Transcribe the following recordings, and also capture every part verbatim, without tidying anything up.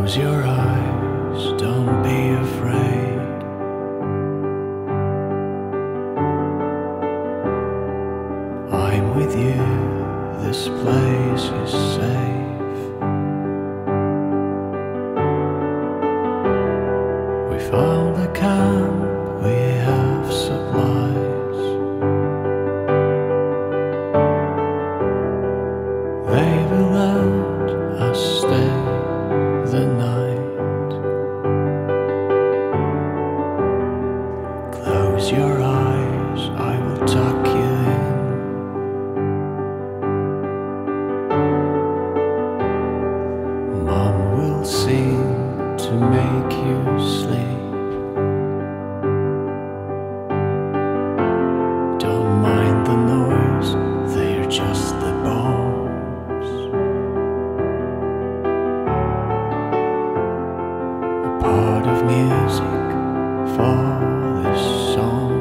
Close your eyes, don't be afraid. I'm with you, this place is safe. We found a camp, we have supplies. They will let us stay the night. Close your eyes, I will tuck you in. Mom will sing to make you sleep. Don't mind the noise, they're just the bombs. A part of music for this song.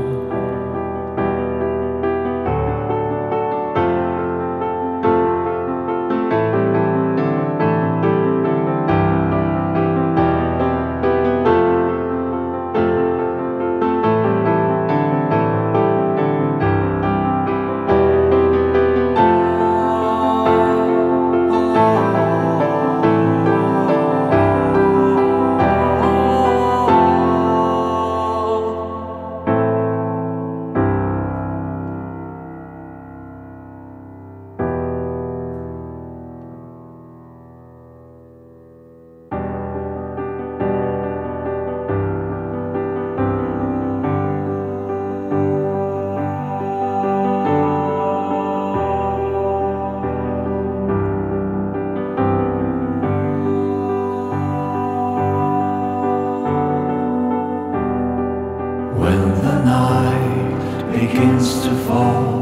When the night begins to fall,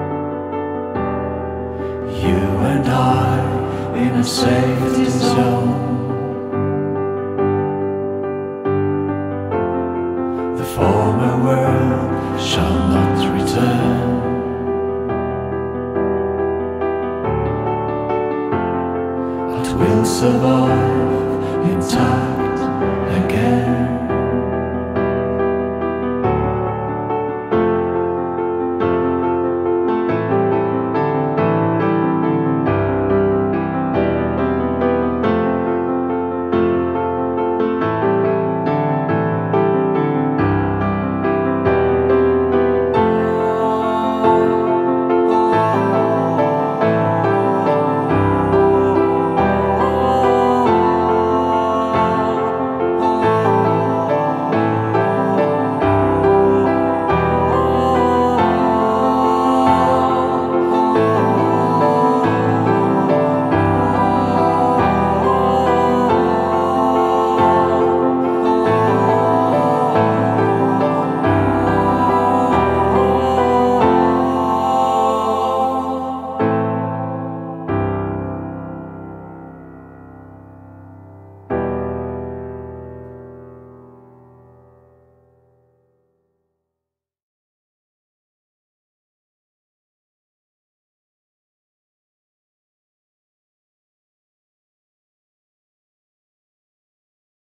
you and I in a safety zone.